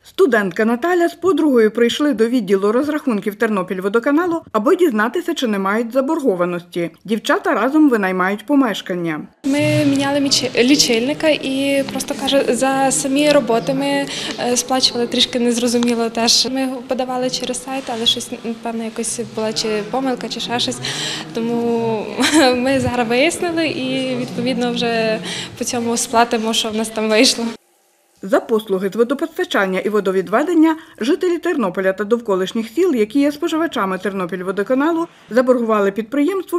Студентка Наталя з подругою прийшли до відділу розрахунків Тернопільводоканалу, аби дізнатися, чи не мають заборгованості. Дівчата разом винаймають помешкання. Ми міняли лічильника і просто кажу, за самі роботи ми сплачували трішки незрозуміло теж. Ми подавали через сайт, але щось, напевно, якось була чи помилка, чи ще щось. Тому ми зараз вияснили і, відповідно, вже по цьому сплатимо, що в нас там вийшло. За послуги з водопостачання і водовідведення жителі Тернополя та довколишніх сіл, які є споживачами Тернопільводоканалу, заборгували підприємству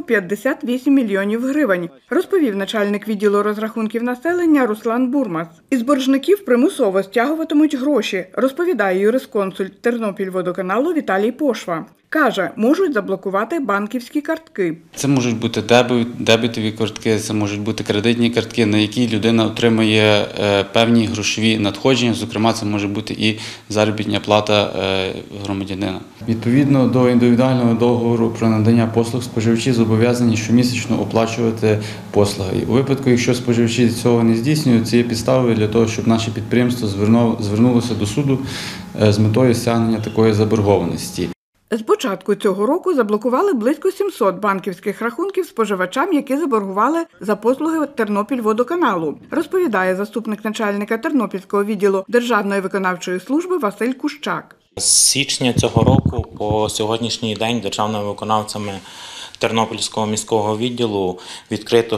58 мільйонів гривень, розповів начальник відділу розрахунків населення Руслан Бурмас. Із боржників примусово стягуватимуть гроші, розповідає юрисконсульт Тернопільводоканалу Віталій Пошва. Каже, можуть заблокувати банківські картки. Це можуть бути дебетові картки, це можуть бути кредитні картки, на які людина отримує певні грошові надходження, зокрема це може бути і заробітна плата громадянина. Відповідно до індивідуального договору про надання послуг споживачі зобов'язані щомісячно оплачувати послуги. У випадку, якщо споживачі цього не здійснюють, це є підставою для того, щоб наше підприємство звернулося до суду з метою стягнення такої заборгованості. З початку цього року заблокували близько 700 банківських рахунків споживачам, які заборгували за послуги Тернопільводоканалу, розповідає заступник начальника Тернопільського відділу Державної виконавчої служби Василь Кущак. З січня цього року по сьогоднішній день державними виконавцями Тернопільського міського відділу відкрито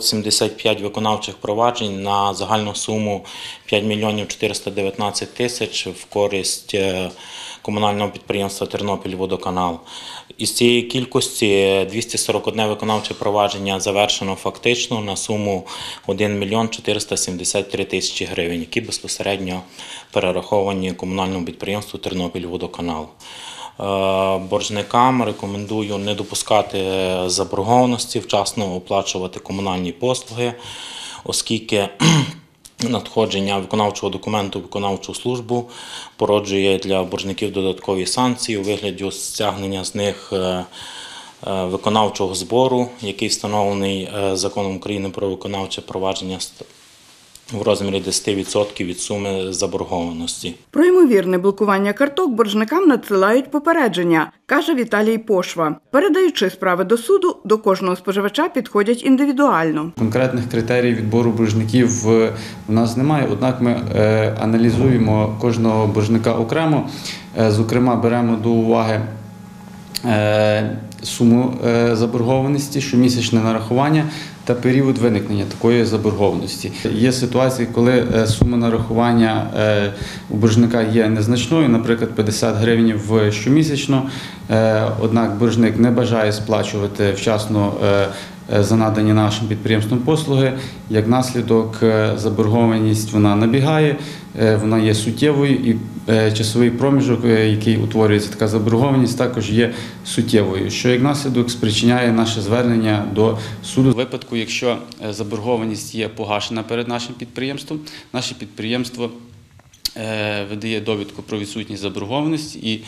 675 виконавчих проваджень на загальну суму 5 мільйонів 419 тисяч в користь комунального підприємства Тернопільводоканал. Із цієї кількості 241 виконавче провадження завершено фактично на суму 1 мільйон 473 тисячі гривень, які безпосередньо перераховані комунальному підприємству Тернопільводоканал. Боржникам рекомендую не допускати заборгованості, вчасно оплачувати комунальні послуги, оскільки надходження виконавчого документу в виконавчу службу породжує для боржників додаткові санкції у вигляді стягнення з них виконавчого збору, який встановлений Законом України про виконавче провадження в розмірі 10% від суми заборгованості. Про ймовірне блокування карток боржникам надсилають попередження, каже Віталій Пошва. Передаючи справи до суду, до кожного споживача підходять індивідуально. Конкретних критеріїв відбору боржників у нас немає, однак ми аналізуємо кожного боржника окремо. Зокрема, беремо до уваги суму заборгованості, щомісячне нарахування та період виникнення такої заборгованості. Є ситуації, коли сума нарахування у боржника є незначною, наприклад, 50 гривень щомісячно, однак боржник не бажає сплачувати вчасно за надані нашим підприємством послуги. Як наслідок, заборгованість вона набігає, вона є суттєвою і часовий проміжок, який утворюється така заборгованість, також є суттєвою, що як наслідок спричиняє наше звернення до суду. У випадку, якщо заборгованість є погашена перед нашим підприємством, наше підприємство видає довідку про відсутність заборгованості і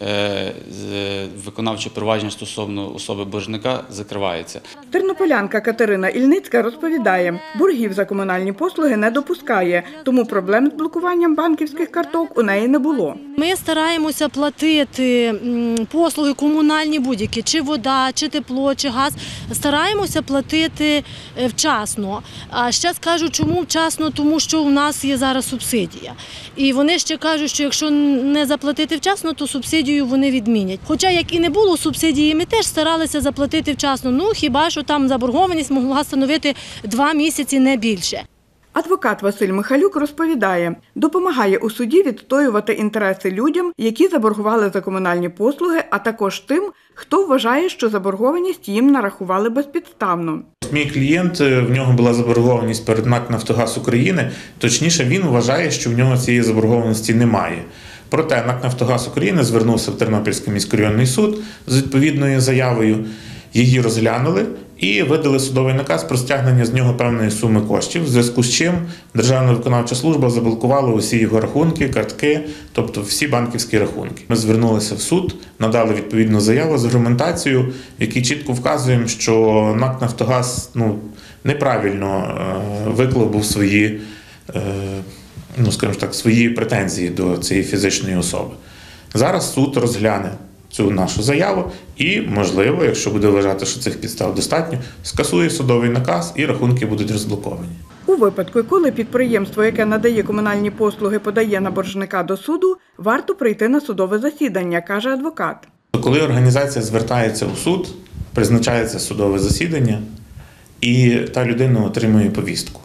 виконавче провадження стосовно особи боржника закривається. Тернополянка Катерина Ільницька розповідає, боргів за комунальні послуги не допускає, тому проблем з блокуванням банківських карток у неї не було. Ми стараємося платити послуги комунальні будь-які, чи вода, чи тепло, чи газ. Стараємося платити вчасно. А ще скажу, чому вчасно, тому що у нас є зараз субсидія. І вони ще кажуть, що якщо не заплатити вчасно, то субсидію вони відмінять. Хоча, як і не було субсидії, ми теж старалися заплатити вчасно. Хіба що там заборгованість могла становити 2 місяці, не більше. Адвокат Василь Михайлюк розповідає, допомагає у суді відстоювати інтереси людям, які заборгували за комунальні послуги, а також тим, хто вважає, що заборгованість їм нарахували безпідставно. Мій клієнт, в нього була заборгованість перед НАК «Нафтогаз України», точніше він вважає, що в нього цієї заборгованості немає. Проте НАК «Нафтогаз України» звернувся в Тернопільський міськрайонний суд з відповідною заявою, її розглянули і видали судовий наказ про стягнення з нього певної суми коштів, в зв'язку з чим Державна виконавча служба заблокувала усі його рахунки, картки, тобто всі банківські рахунки. Ми звернулися в суд, надали відповідну заяву з аргументацією, в якій чітко вказуємо, що НАК «Нафтогаз» неправильно виклав був свої скажімо так, свої претензії до цієї фізичної особи. Зараз суд розгляне цю нашу заяву і, можливо, якщо буде вважати, що цих підстав достатньо, скасує судовий наказ і рахунки будуть розблоковані. У випадку, коли підприємство, яке надає комунальні послуги, подає на боржника до суду, варто прийти на судове засідання, каже адвокат. Коли організація звертається у суд, призначається судове засідання, і та людина отримує повістку.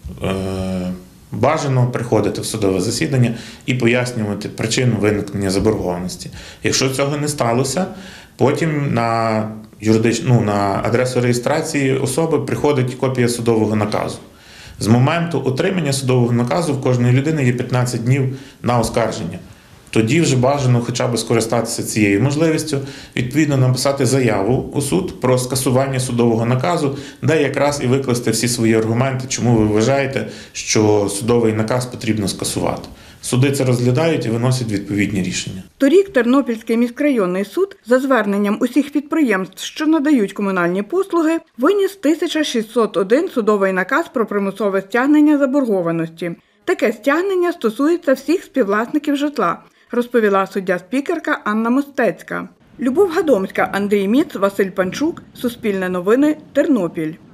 Бажано приходити в судове засідання і пояснювати причину виникнення заборгованості. Якщо цього не сталося, потім на адресу реєстрації особи приходить копія судового наказу. З моменту отримання судового наказу в кожної людини є 15 днів на оскарження. Тоді вже бажано хоча б скористатися цією можливістю, відповідно написати заяву у суд про скасування судового наказу, де якраз і викласти всі свої аргументи, чому ви вважаєте, що судовий наказ потрібно скасувати. Суди це розглядають і виносять відповідні рішення. Торік Тернопільський міськрайонний суд за зверненням усіх підприємств, що надають комунальні послуги, виніс 1601 судовий наказ про примусове стягнення заборгованості. Таке стягнення стосується всіх співвласників житла, розповіла суддя-спікерка Анна Мостецька. Любов Гадомська, Андрій Міц, Василь Панчук, Суспільне новини, Тернопіль.